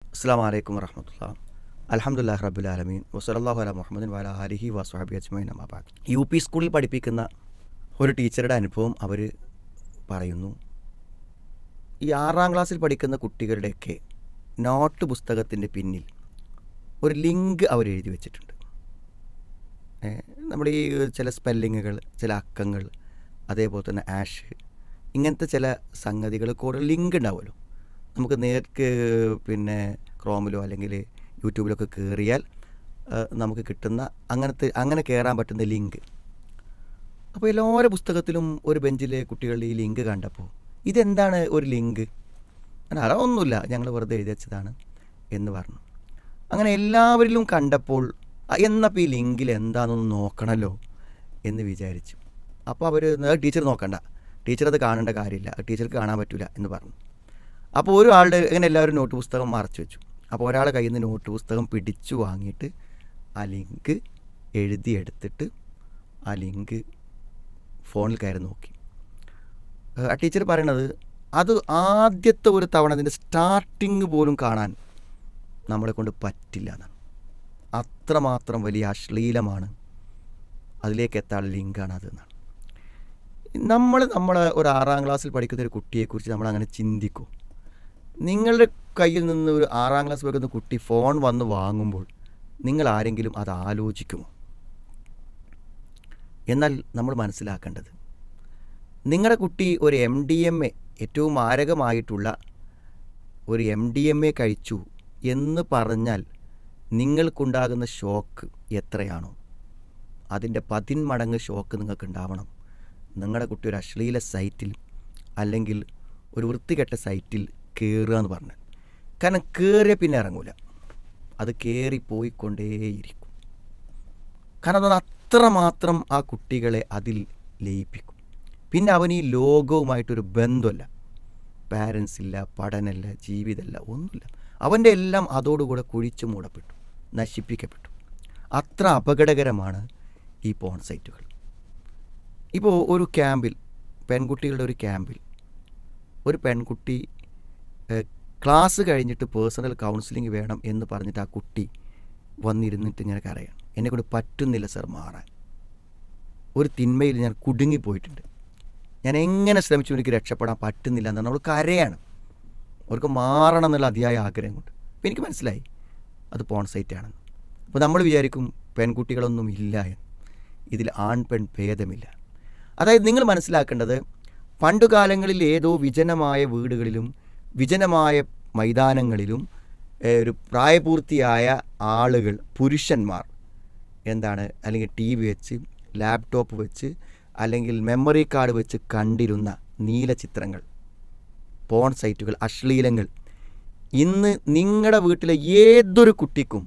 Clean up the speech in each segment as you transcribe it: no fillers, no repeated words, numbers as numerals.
അസ്സലാമു അലൈക്കും വറഹ്മത്തുള്ളാഹി. അൽഹംദുലില്ലാഹി റബ്ബിൽ ആലമീൻ വസല്ലല്ലാഹു അലാ മുഹമ്മദിൻ വഅലാ ആലിഹി വസ്വഹബിഹി അജ്മഈൻ അമ്മാ ബഅദ്. യുപി സ്കൂളിൽ പഠിപ്പിക്കുന്ന ഒരു ടീച്ചറുടെ അനുഭവം അവർ പറയുന്നു. ഈ 6ാം ക്ലാസ്സിൽ പഠിക്കുന്ന കുട്ടികളുടെയൊക്കെ നോട്ട് പുസ്തകത്തിൻ്റെ പിന്നിൽ ഒരു ലിങ്ക് അവർ എഴുതി വെച്ചിട്ടുണ്ട്. നമ്മുടെ ഈ ചില സ്പെല്ലിങ്ങുകൾ, ചില അക്കങ്ങൾ, അതേപോലെ തന്നെ ആഷ്, ഇങ്ങനത്തെ ചില സംഗതികൾ കൂടെ ലിങ്ക് ഉണ്ടാവുമല്ലോ. നമുക്ക് നേർക്ക് ക്രോമിലോ അല്ലെങ്കിൽ യൂട്യൂബിലൊക്കെ കയറിയാൽ നമുക്ക് കിട്ടുന്ന അങ്ങനെ കയറാൻ പറ്റുന്ന ലിങ്ക്. അപ്പോൾ എല്ലാവരുടെ പുസ്തകത്തിലും ഒരു ബെഞ്ചിലെ കുട്ടികളുടെ ഈ ലിങ്ക് കണ്ടപ്പോൾ ഇതെന്താണ് ഒരു ലിങ്ക്? അതൊന്നുമില്ല, ഞങ്ങൾ വെറുതെ എഴുതി വെച്ചതാണ് എന്ന് പറഞ്ഞു. അങ്ങനെ എല്ലാവരിലും കണ്ടപ്പോൾ എന്നപ്പോൾ ഈ ലിങ്കിൽ എന്താണെന്നൊന്ന് നോക്കണമല്ലോ എന്ന് വിചാരിച്ചു. അപ്പോൾ അവർ ടീച്ചർ നോക്കണ്ട, ടീച്ചർ അത് കാണേണ്ട കാര്യമില്ല, ടീച്ചർക്ക് കാണാൻ പറ്റില്ല എന്ന് പറഞ്ഞു. അപ്പോൾ ഒരാളുടെ ഇങ്ങനെ എല്ലാവരും നോട്ട് പുസ്തകം മറച്ചു വെച്ചു. അപ്പോൾ ഒരാളുടെ കയ്യിൽ നിന്ന് നോട്ട് പുസ്തകം പിടിച്ചു വാങ്ങിയിട്ട് ആ ലിങ്ക് എഴുതിയെടുത്തിട്ട് ആ ലിങ്ക് ഫോണിൽ കയറി നോക്കി. ആ ടീച്ചർ പറയണത് അത് ആദ്യത്തെ ഒരു തവണ അതിൻ്റെ സ്റ്റാർട്ടിങ് പോലും കാണാൻ നമ്മളെ കൊണ്ട് പറ്റില്ല എന്നാണ്. അത്രമാത്രം വലിയ അശ്ലീലമാണ് അതിലേക്ക് എത്താനുള്ള ലിങ്കാണ് അതെന്നാണ്. നമ്മളെ ഒരു 6ാം ക്ലാസ്സിൽ പഠിക്കുന്ന ഒരു കുട്ടിയെക്കുറിച്ച് നമ്മളങ്ങനെ ചിന്തിക്കും. നിങ്ങളുടെ കയ്യിൽ നിന്ന് ഒരു 6ാം ക്ലാസ് പഠിക്കുന്ന കുട്ടി ഫോൺ വന്ന് വാങ്ങുമ്പോൾ നിങ്ങൾ ആരെങ്കിലും അത് ആലോചിക്കുമോ? എന്നാൽ നമ്മൾ മനസ്സിലാക്കേണ്ടത്, നിങ്ങളുടെ കുട്ടി ഒരു MDMA, ഏറ്റവും മാരകമായിട്ടുള്ള ഒരു MDMA കഴിച്ചു എന്ന് പറഞ്ഞാൽ നിങ്ങൾക്കുണ്ടാകുന്ന ഷോക്ക് എത്രയാണോ അതിൻ്റെ 10 മടങ്ങ് ഷോക്ക് നിങ്ങൾക്ക് ഉണ്ടാവണം നിങ്ങളുടെ കുട്ടി ഒരു അശ്ലീല സൈറ്റിൽ അല്ലെങ്കിൽ ഒരു വൃത്തികെട്ട സൈറ്റിൽ കയറുക എന്ന് പറഞ്ഞാൽ. കാരണം കയറിയ പിന്നെ ഇറങ്ങൂല, അത് കയറിപ്പോയിക്കൊണ്ടേയിരിക്കും. കാരണം അത് അത്രമാത്രം ആ കുട്ടികളെ അതിൽ ലയിപ്പിക്കും. പിന്നെ അവൻ ഈ ലോകവുമായിട്ടൊരു ബന്ധമല്ല, പാരൻസ് ഇല്ല, പഠനമല്ല, ജീവിതമല്ല, ഒന്നുമില്ല. അവൻ്റെ എല്ലാം അതോടുകൂടെ കുഴിച്ചു മൂടപ്പെട്ടു, നശിപ്പിക്കപ്പെട്ടു. അത്ര അപകടകരമാണ് ഈ പോൺ സൈറ്റുകൾ. ഇപ്പോൾ ഒരു ക്യാമ്പിൽ, പെൺകുട്ടികളുടെ ഒരു ക്യാമ്പിൽ ഒരു പെൺകുട്ടി ക്ലാസ് കഴിഞ്ഞിട്ട് പേഴ്സണൽ കൗൺസിലിംഗ് വേണം എന്ന് പറഞ്ഞിട്ട് ആ കുട്ടി വന്നിരുന്നിട്ട് ഞാൻ കരയാണ്, എന്നെക്കൊണ്ട് പറ്റുന്നില്ല സർ മാറാൻ. ഒരു തിന്മയിൽ ഞാൻ കുടുങ്ങിപ്പോയിട്ടുണ്ട്, ഞാൻ എങ്ങനെ ശ്രമിച്ചു എനിക്ക് രക്ഷപ്പെടാൻ പറ്റുന്നില്ല എന്നാണ് അവൾ കരയാണ്. അവർക്ക് മാറണം എന്നുള്ള അതിയായ ആഗ്രഹം കൊണ്ട്. അപ്പോൾ എനിക്ക് മനസ്സിലായി അത് പോൺ സൈറ്റാണെന്ന്. അപ്പോൾ നമ്മൾ വിചാരിക്കും പെൺകുട്ടികളൊന്നും ഇല്ല എന്ന്. ഇതിൽ ആൺ പെൺ ഭേദമില്ല. അതായത് നിങ്ങൾ മനസ്സിലാക്കേണ്ടത്, പണ്ടുകാലങ്ങളിൽ ഏതോ വിജനമായ വീടുകളിലും വിജനമായ മൈതാനങ്ങളിലും ഒരു പ്രായപൂർത്തിയായ ആളുകൾ, പുരുഷന്മാർ അല്ലെങ്കിൽ TV വെച്ച്, ലാപ്ടോപ്പ് വെച്ച്, അല്ലെങ്കിൽ മെമ്മറി കാർഡ് വെച്ച് കണ്ടിരുന്ന നീല ചിത്രങ്ങൾ, പോൺ സൈറ്റുകൾ, അശ്ലീലങ്ങൾ ഇന്ന് നിങ്ങളുടെ വീട്ടിലെ ഏതൊരു കുട്ടിക്കും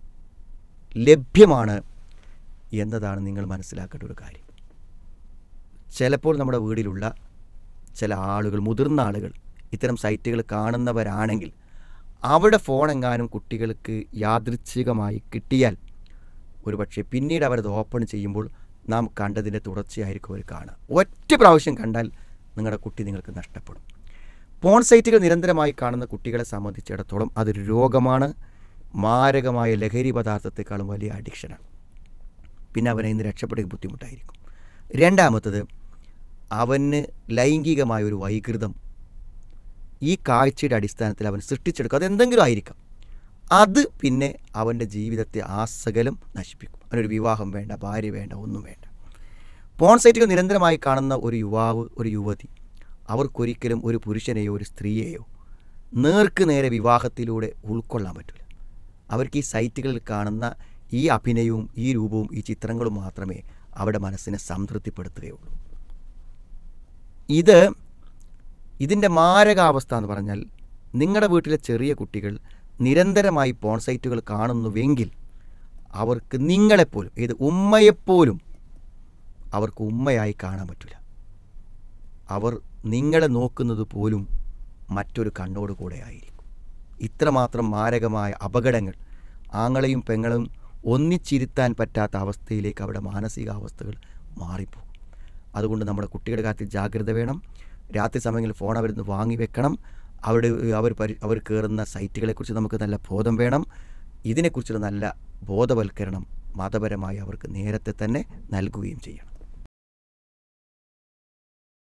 ലഭ്യമാണ് എന്നതാണ് നിങ്ങൾ മനസ്സിലാക്കേണ്ട ഒരു കാര്യം. ചിലപ്പോൾ നമ്മുടെ വീട്ടിലുള്ള ചില ആളുകൾ, മുതിർന്ന ആളുകൾ ഇത്തരം സൈറ്റുകൾ കാണുന്നവരാണെങ്കിൽ അവരുടെ ഫോണെങ്ങാനും കുട്ടികൾക്ക് യാദൃച്ഛികമായി കിട്ടിയാൽ ഒരുപക്ഷെ പിന്നീട് അവരത് ഓപ്പൺ ചെയ്യുമ്പോൾ നാം കണ്ടതിൻ്റെ തുടർച്ചയായിരിക്കും അവർ കാണുക. ഒറ്റ പ്രാവശ്യം കണ്ടാൽ നിങ്ങളുടെ കുട്ടി നിങ്ങൾക്ക് നഷ്ടപ്പെടും. പോൺ സൈറ്റുകൾ നിരന്തരമായി കാണുന്ന കുട്ടികളെ സംബന്ധിച്ചിടത്തോളം അതൊരു രോഗമാണ്, മാരകമായ ലഹരി പദാർത്ഥത്തെക്കാളും വലിയ അഡിക്ഷനാണ്. പിന്നെ അവനെ ഇന്ന് രക്ഷപ്പെടുക ബുദ്ധിമുട്ടായിരിക്കും. രണ്ടാമത്തത്, അവന് ലൈംഗികമായ ഒരു വൈകൃതം ഈ കാഴ്ചയുടെ അടിസ്ഥാനത്തിൽ അവൻ സൃഷ്ടിച്ചെടുക്കും. അതെന്തെങ്കിലും ആയിരിക്കാം. അത് പിന്നെ അവൻ്റെ ജീവിതത്തെ ആസകലം നശിപ്പിക്കും. അവനൊരു വിവാഹം വേണ്ട, ഭാര്യ വേണ്ട, ഒന്നും വേണ്ട. പോൺ സൈറ്റുകൾ നിരന്തരമായി കാണുന്ന ഒരു യുവാവ്, ഒരു യുവതി, അവർക്കൊരിക്കലും ഒരു പുരുഷനെയോ ഒരു സ്ത്രീയെയോ നേർക്ക് നേരെ വിവാഹത്തിലൂടെ ഉൾക്കൊള്ളാൻ പറ്റില്ല. അവർക്ക് ഈ സൈറ്റുകളിൽ കാണുന്ന ഈ അഭിനയവും ഈ രൂപവും ഈ ചിത്രങ്ങളും മാത്രമേ അവരുടെ മനസ്സിനെ സംതൃപ്തിപ്പെടുത്തുകയുള്ളൂ. ഇതിൻ്റെ മാരകാവസ്ഥ എന്ന് പറഞ്ഞാൽ, നിങ്ങളുടെ വീട്ടിലെ ചെറിയ കുട്ടികൾ നിരന്തരമായി പോൺ സൈറ്റുകൾ കാണുന്നുവെങ്കിൽ അവർക്ക് നിങ്ങളെപ്പോലും, ഏത് ഉമ്മയെപ്പോലും അവർക്ക് ഉമ്മയായി കാണാൻ പറ്റില്ല. അവർ നിങ്ങളെ നോക്കുന്നത് പോലും മറ്റൊരു കണ്ണോട് കൂടെ ആയിരിക്കും. ഇത്രമാത്രം മാരകമായ അപകടങ്ങൾ, ആങ്ങളെയും പെങ്ങളും ഒന്നിച്ചിരുത്താൻ പറ്റാത്ത അവസ്ഥയിലേക്ക് അവരുടെ മാനസികാവസ്ഥകൾ മാറിപ്പോകും. അതുകൊണ്ട് നമ്മുടെ കുട്ടികളുടെ കാര്യത്തിൽ ജാഗ്രത വേണം. രാത്രി സമയങ്ങളിൽ ഫോൺ അവരിന്ന് വാങ്ങി വെക്കണം. അവരുടെ അവർ കയറുന്ന സൈറ്റുകളെക്കുറിച്ച് നമുക്ക് നല്ല ബോധം വേണം. ഇതിനെക്കുറിച്ചുള്ള നല്ല ബോധവൽക്കരണം മതപരമായി അവർക്ക് നേരത്തെ തന്നെ നൽകുകയും ചെയ്യണം.